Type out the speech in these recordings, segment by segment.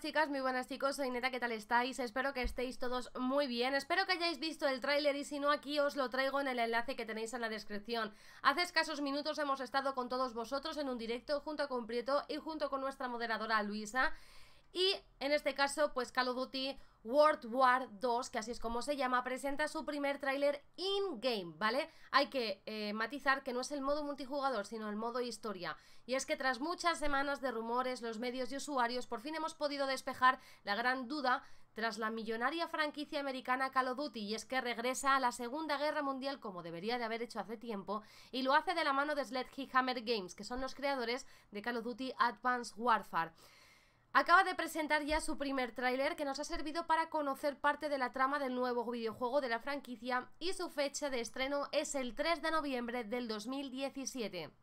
buenas chicas, muy buenas chicos, soy Neta, ¿qué tal estáis? Espero que estéis todos muy bien, espero que hayáis visto el tráiler y si no aquí os lo traigo en el enlace que tenéis en la descripción. Hace escasos minutos hemos estado con todos vosotros en un directo junto con Prieto y junto con nuestra moderadora Luisa. Y en este caso, pues Call of Duty World War 2, que así es como se llama, presenta su primer tráiler in-game, ¿vale? Hay que matizar que no es el modo multijugador, sino el modo historia. Y es que tras muchas semanas de rumores, los medios y usuarios por fin hemos podido despejar la gran duda tras la millonaria franquicia americana Call of Duty, y es que regresa a la Segunda Guerra Mundial como debería de haber hecho hace tiempo, y lo hace de la mano de Sledgehammer Games, que son los creadores de Call of Duty Advanced Warfare. Acaba de presentar ya su primer tráiler que nos ha servido para conocer parte de la trama del nuevo videojuego de la franquicia y su fecha de estreno es el 3 de noviembre del 2017.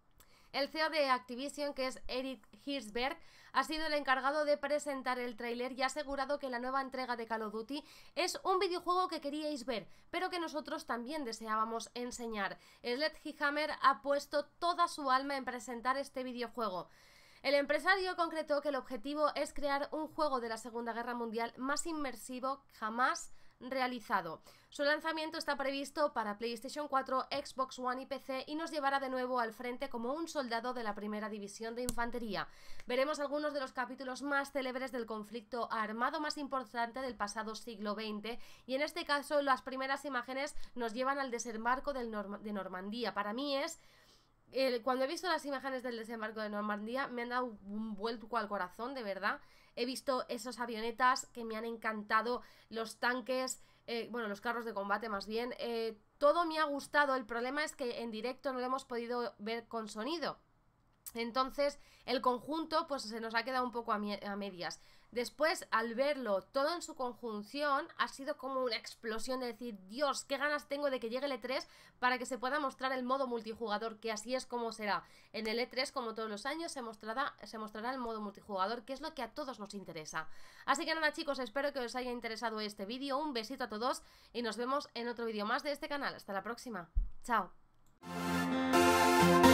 El CEO de Activision, que es Eric Hirschberg, ha sido el encargado de presentar el tráiler y ha asegurado que la nueva entrega de Call of Duty es un videojuego que queríais ver, pero que nosotros también deseábamos enseñar. Sledgehammer ha puesto toda su alma en presentar este videojuego. El empresario concretó que el objetivo es crear un juego de la Segunda Guerra Mundial más inmersivo jamás realizado. Su lanzamiento está previsto para PlayStation 4, Xbox One y PC y nos llevará de nuevo al frente como un soldado de la primera división de infantería. Veremos algunos de los capítulos más célebres del conflicto armado más importante del pasado siglo XX y en este caso las primeras imágenes nos llevan al desembarco de Normandía. Para mí es... cuando he visto las imágenes del desembarco de Normandía me han dado un vuelco al corazón, de verdad. He visto esas avionetas que me han encantado, los tanques, bueno, los carros de combate más bien, todo me ha gustado. El problema es que en directo no lo hemos podido ver con sonido. Entonces el conjunto pues se nos ha quedado un poco a medias. Después, al verlo todo en su conjunción, ha sido como una explosión de decir, Dios, qué ganas tengo de que llegue el E3 para que se pueda mostrar el modo multijugador, que así es como será. En el E3, como todos los años, se mostrará el modo multijugador, que es lo que a todos nos interesa. Así que nada chicos, espero que os haya interesado este vídeo, un besito a todos y nos vemos en otro vídeo más de este canal. Hasta la próxima, chao.